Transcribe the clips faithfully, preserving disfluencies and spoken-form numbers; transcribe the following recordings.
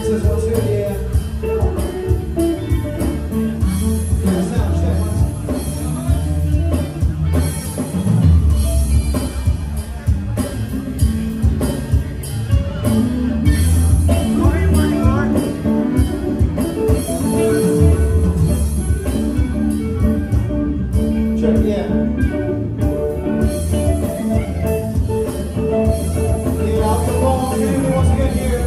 Says what's good, yeah. Come on. Yeah, sound check. Check, yeah. Yeah, I'll come on. Everybody wants to get here.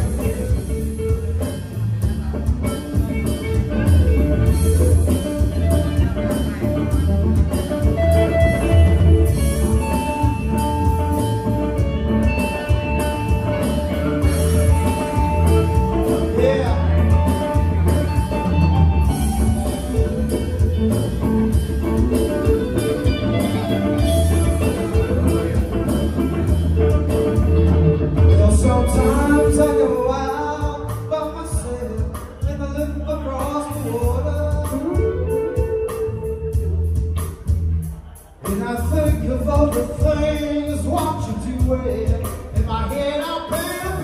Sometimes I go out by myself and I look across the water, and I think of all the things watching too well. In my head I paint a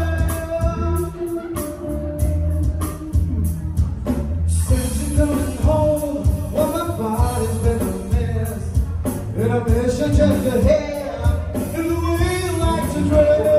picture. Since you're coming home, well my body's been a mess, and I miss you just your hair and the way you like to dress.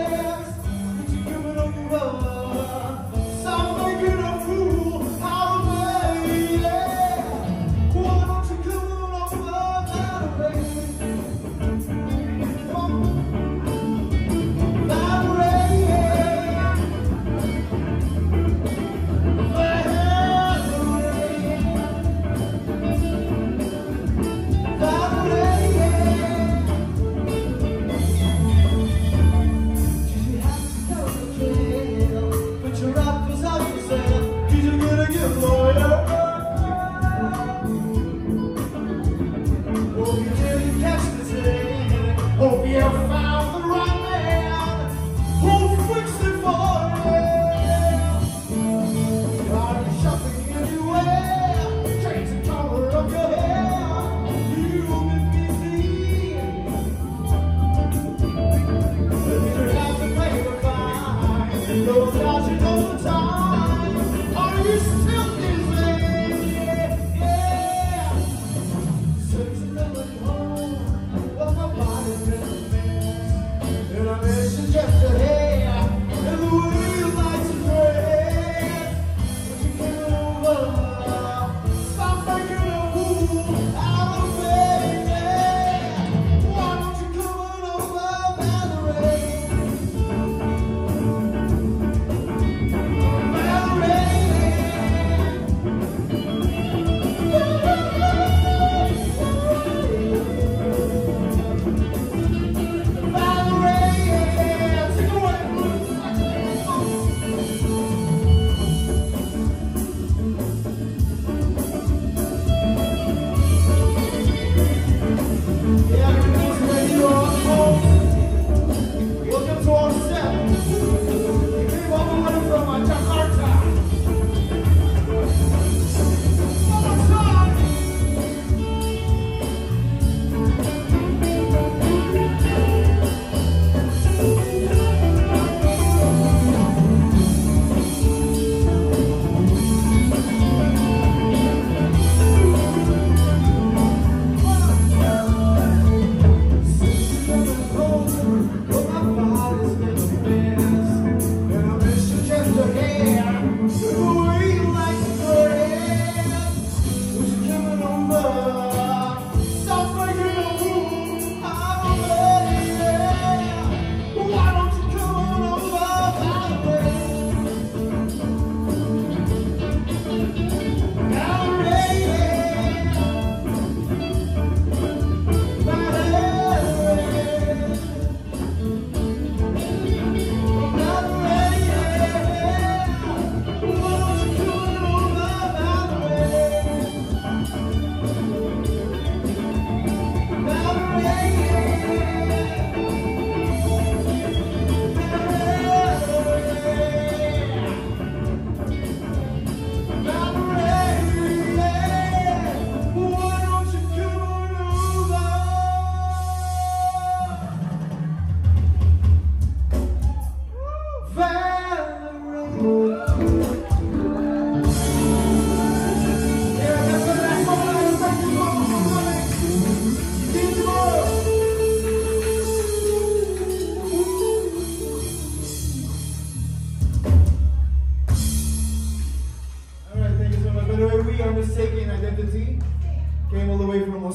Hope you found the right man who'll fix it for you. Are you shopping anywhere? Change the color of your hair. You've been busy. You have to pay the fine. Those out you know the time. Are you still busy? Yeah. Since you're coming home, well, my body's been a mess, and I miss you just a hair, and the way you like to dress. Would you come over? Stop making a fool out of me, yeah. Why don't you come on over, Valerie? Valerie,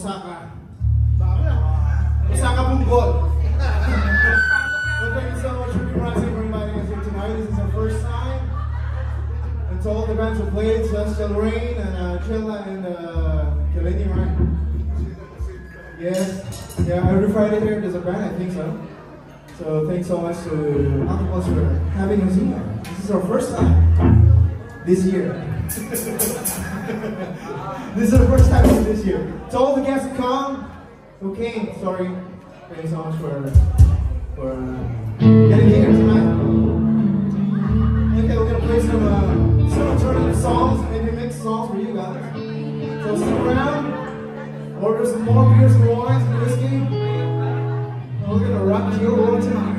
Osaka. Osaka Bunggol. Well, thank you so much for Brazil for inviting us here tonight. This is our first time. And to all the bands who played, Celestial Rain and uh, Chilla and uh, Kalini, right? Yes. Yeah, every Friday here there's a band, I think so. So thanks so much to Octopus for having us here. This is our first time this year. This is our first time this year. To all the guests who come, who came, sorry. Thanks so much for for uh, getting here tonight. Okay, we're gonna play some uh, some alternative songs, maybe mixed songs for you guys. So stick around, order some more beers and wines and whiskey. And we're gonna rock your world tonight.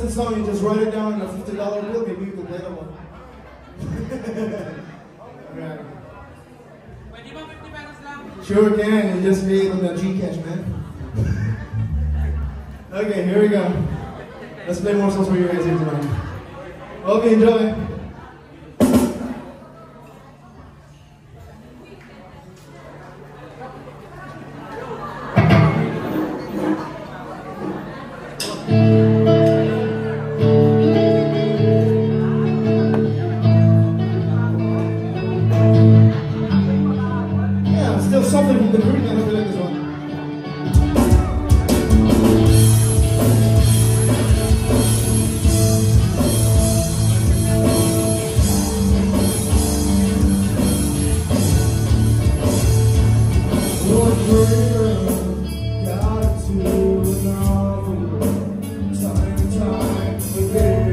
the song, you just write it down on a fifty dollar bill, maybe you can play that one. Alright. Sure can, you just pay them the Gcash, man. Okay, here we go. Let's play more songs for you guys here tonight. Hope you enjoy. Something from the Caribbean, I feel like this one. What dreamer got to know time and time again?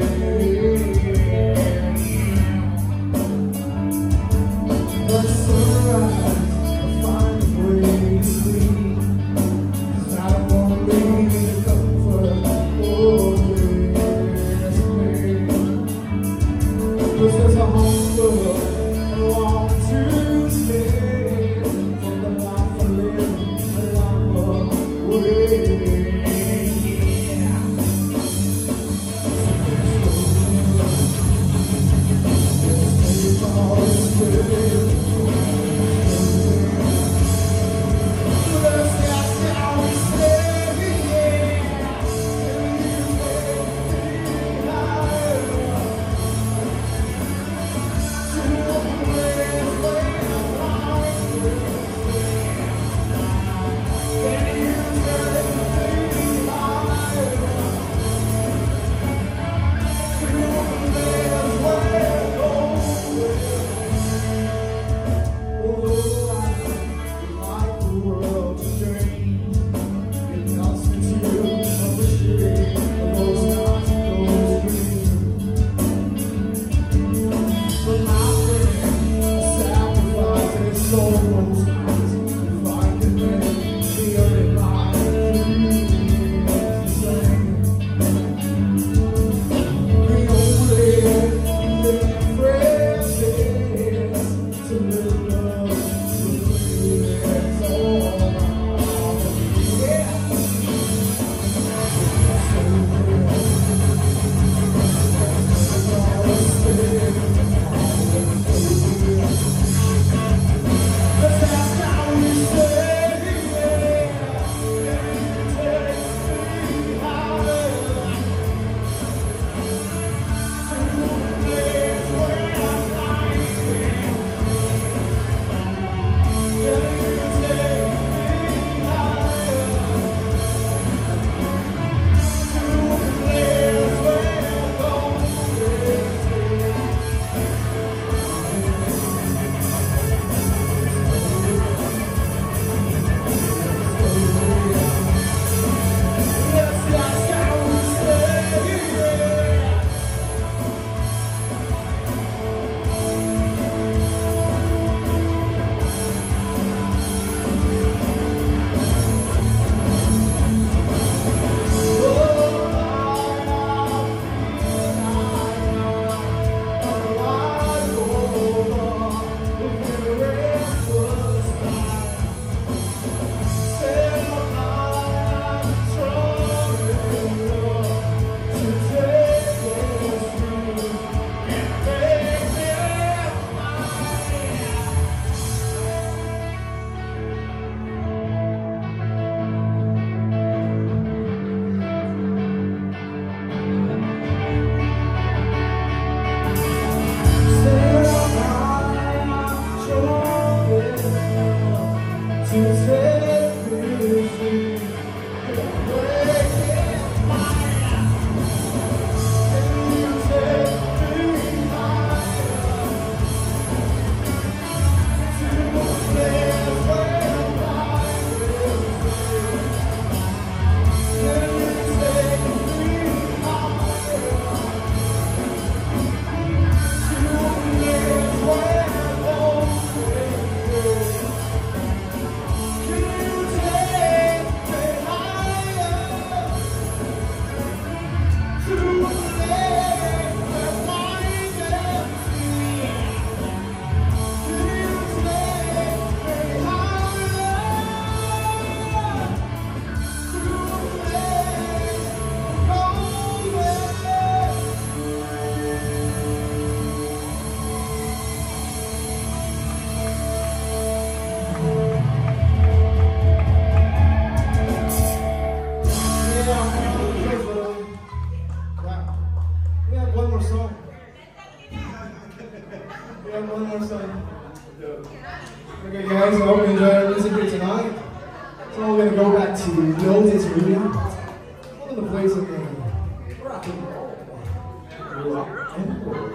But sunrise there's a hunger, I want to stay for the life I live, a longer way. Okay, guys, I hope you enjoyed our music here tonight. So we're gonna go back to the old days of Ruben. One of the places in the rock and roll. Rock and roll.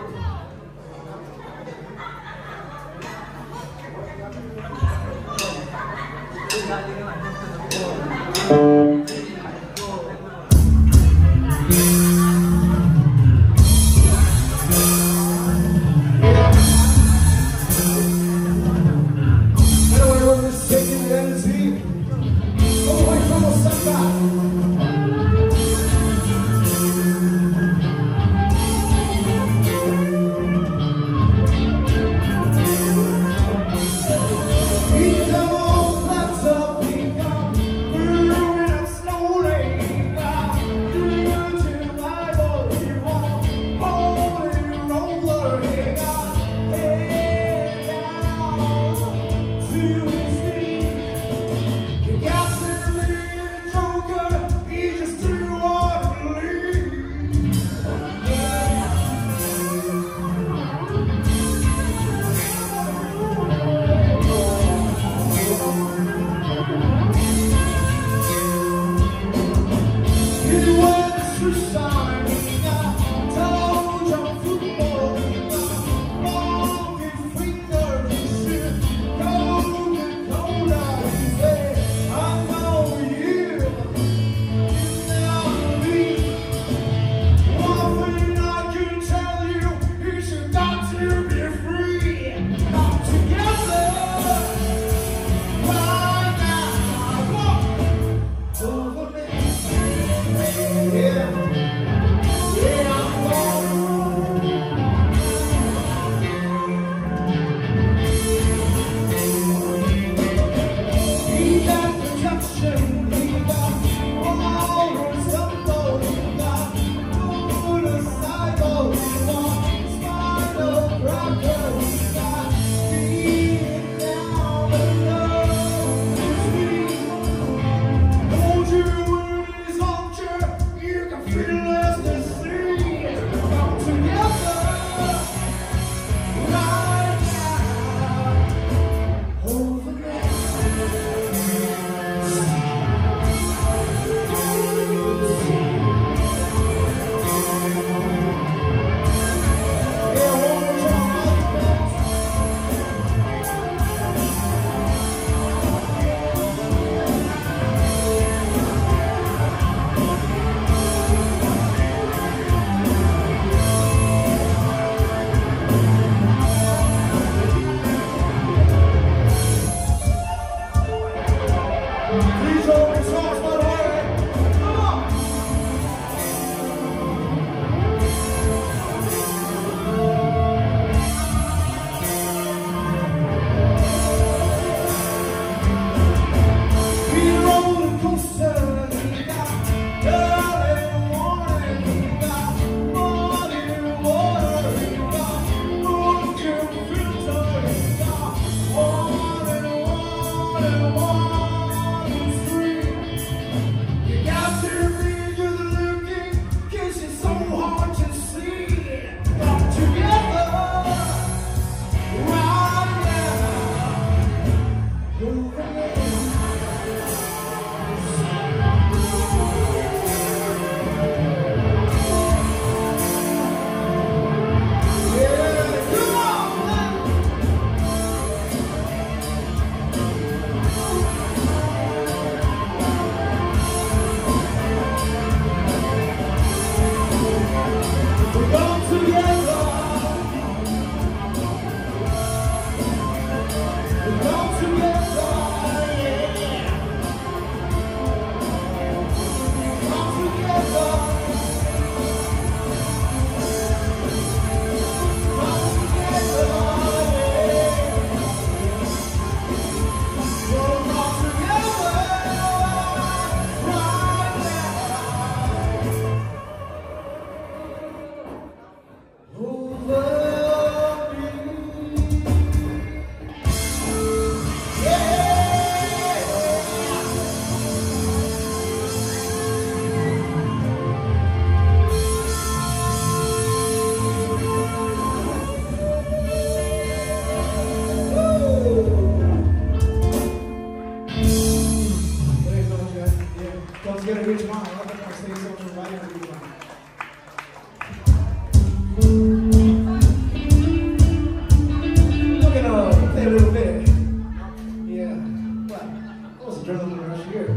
stay a little bit. Yeah. What? That was adrenaline rush here.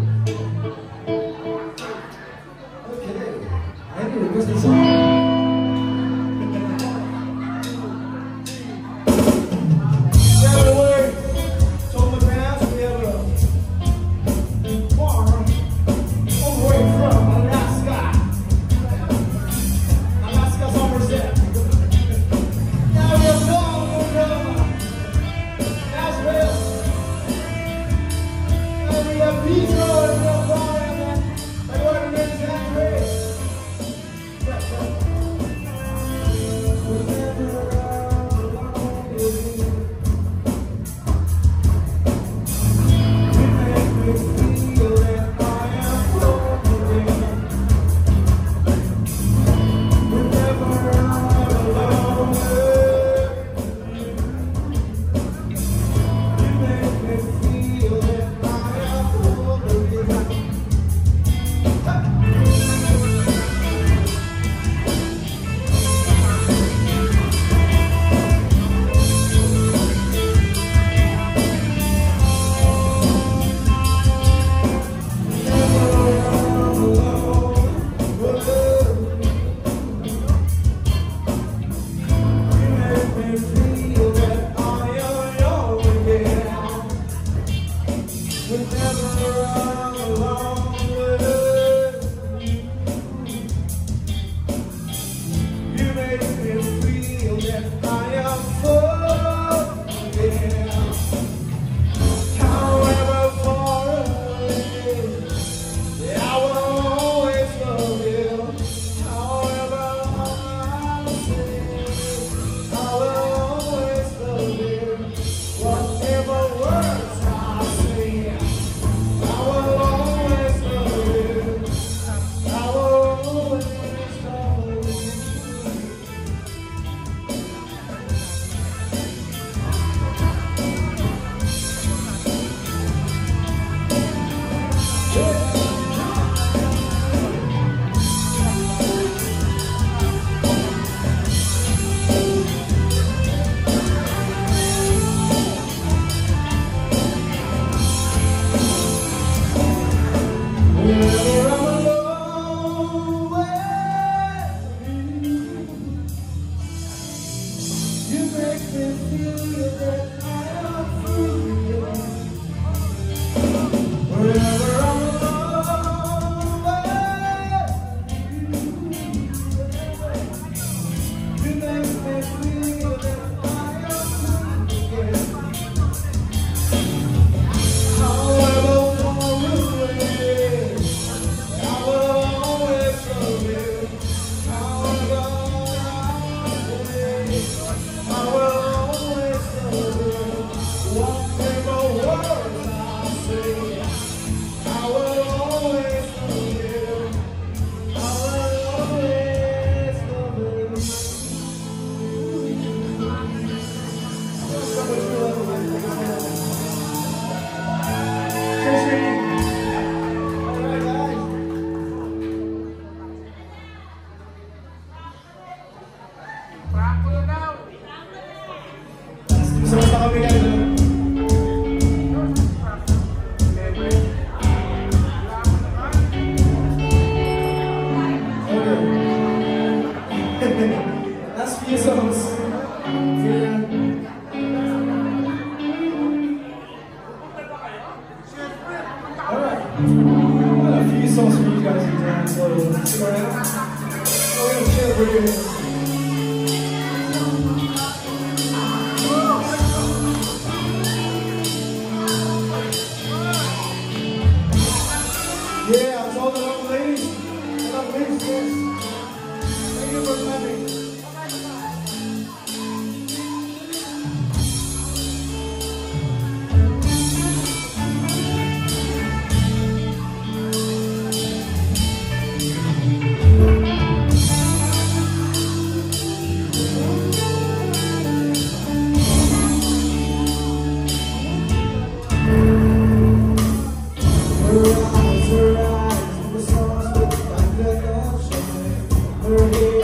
Okay. I need to request this song. That's few songs. Alright. I got a few songs for you guys to dance, so stick around. We're gonna chill for you. Yeah, I told the lovely ladies. I love ladies, yes. Thank you for coming.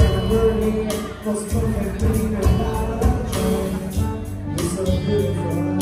Was perfect, clean and not a train. You're so beautiful.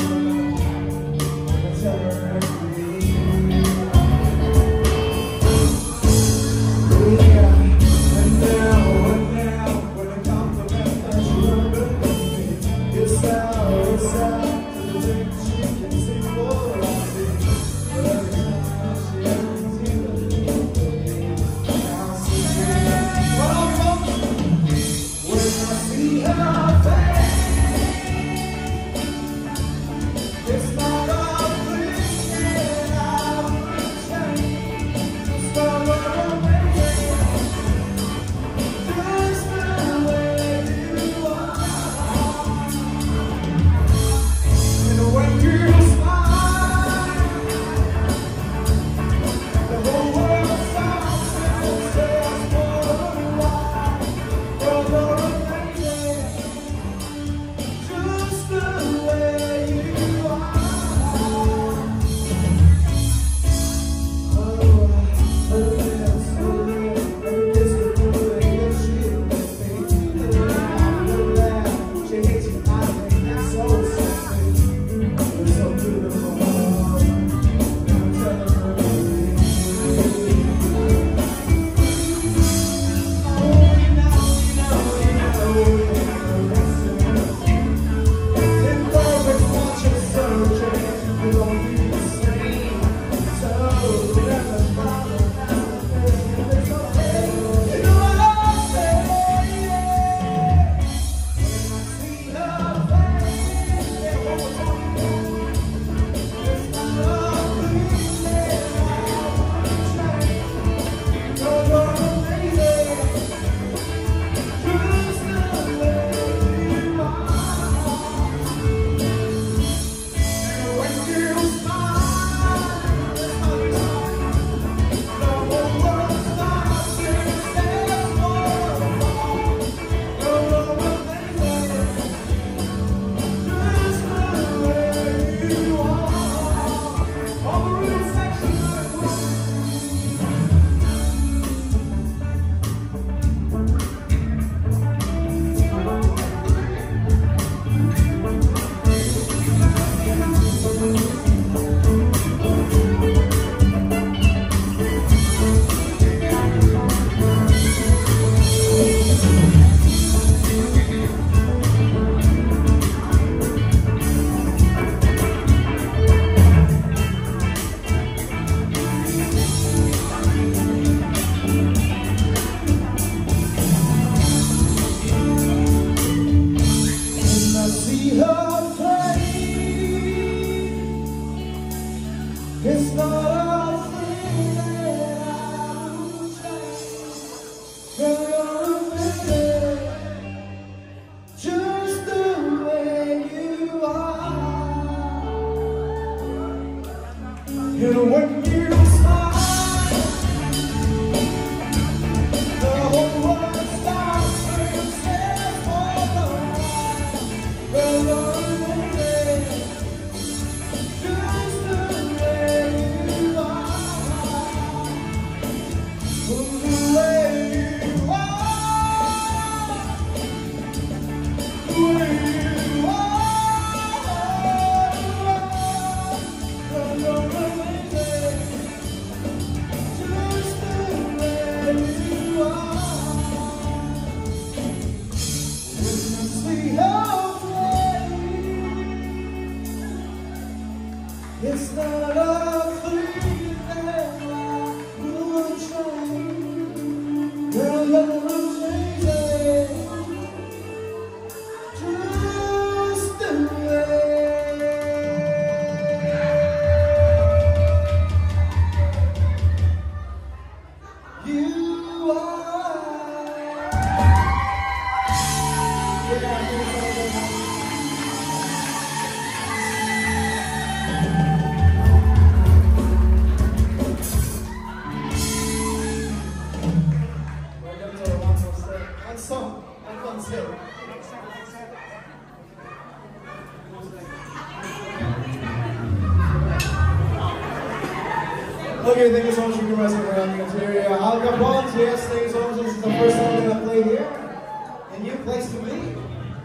Okay, thank you so much for giving us a round of applause. Al Capone, yes, thank you so much. This is the first time we're going to play here. A new place to be.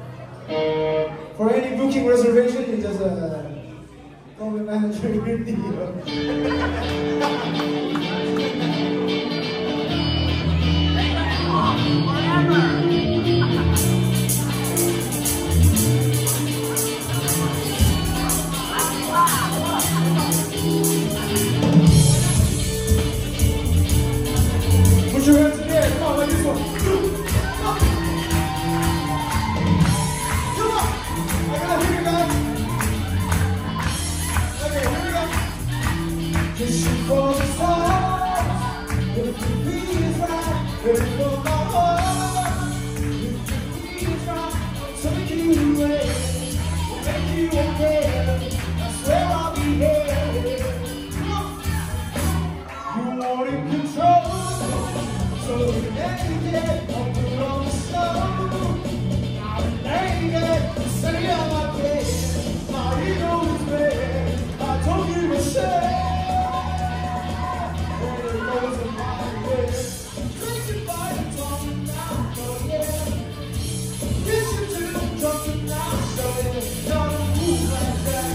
For any booking reservation, you just uh, call the manager in the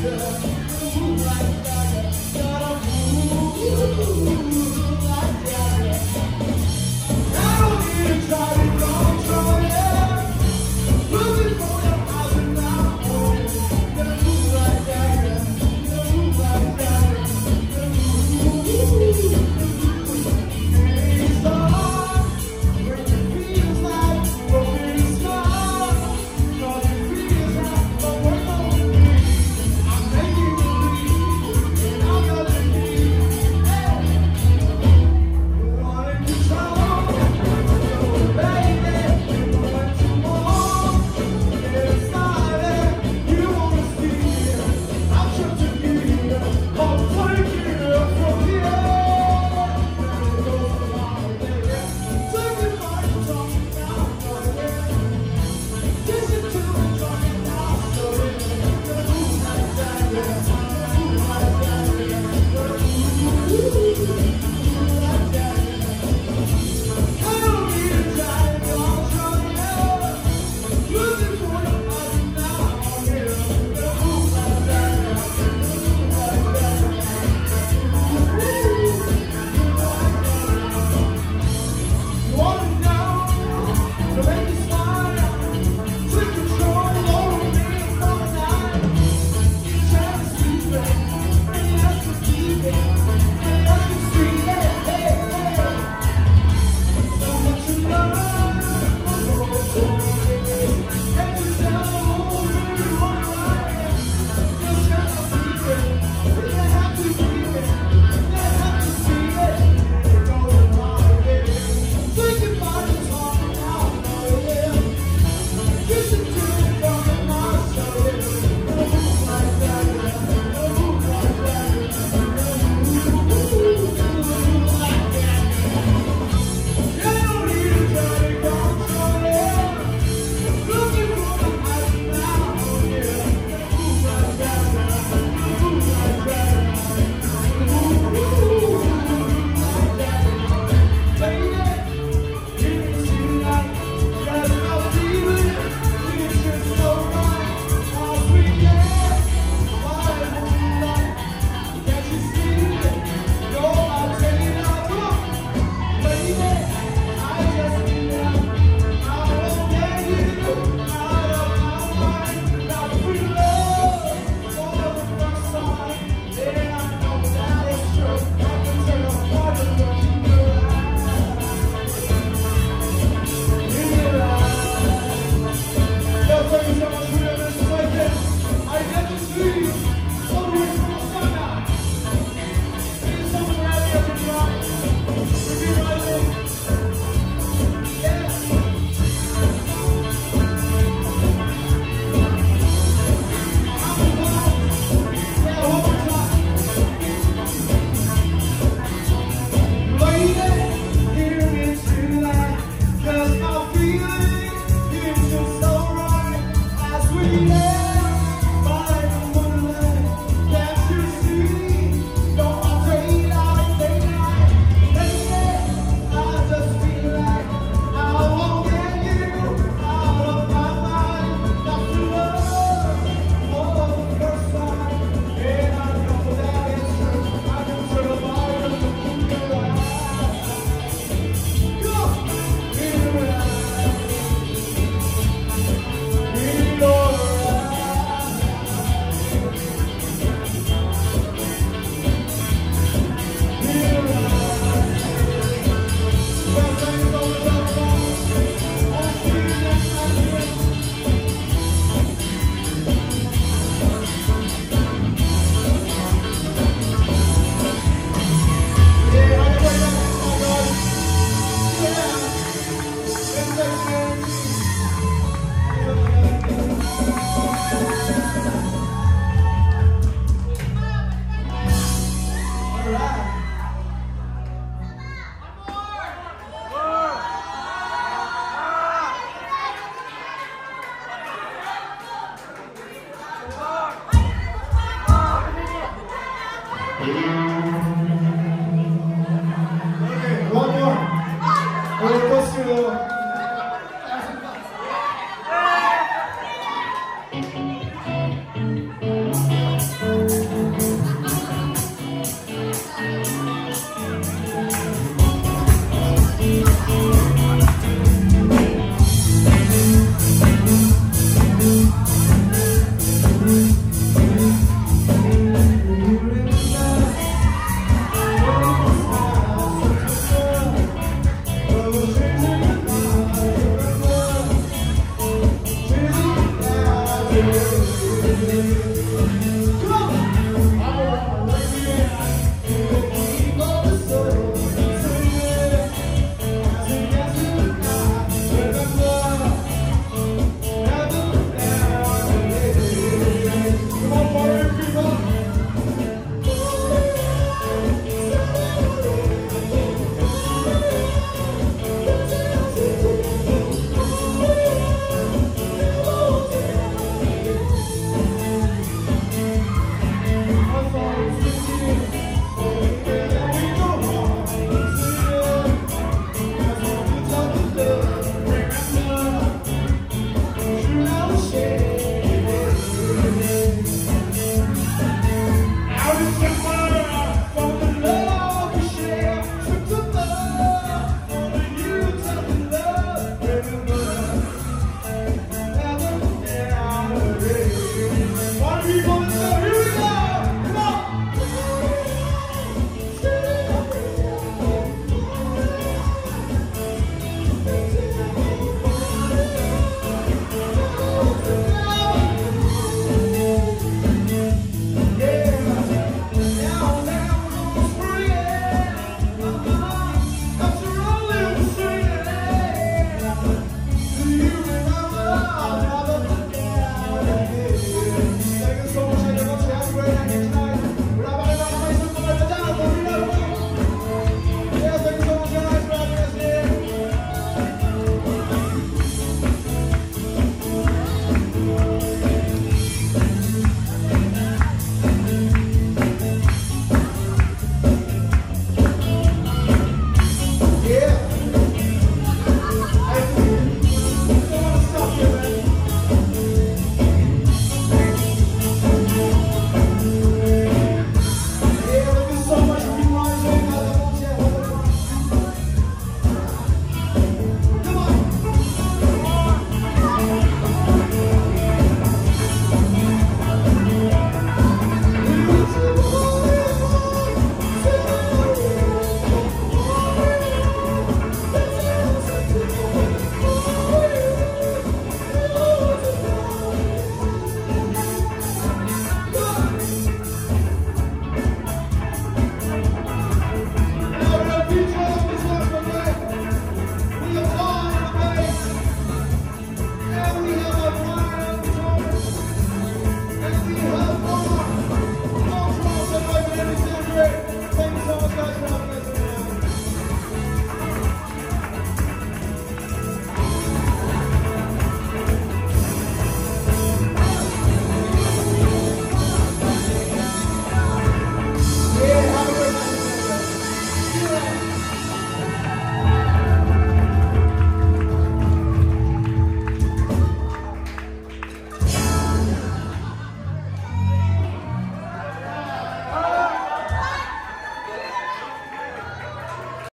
Música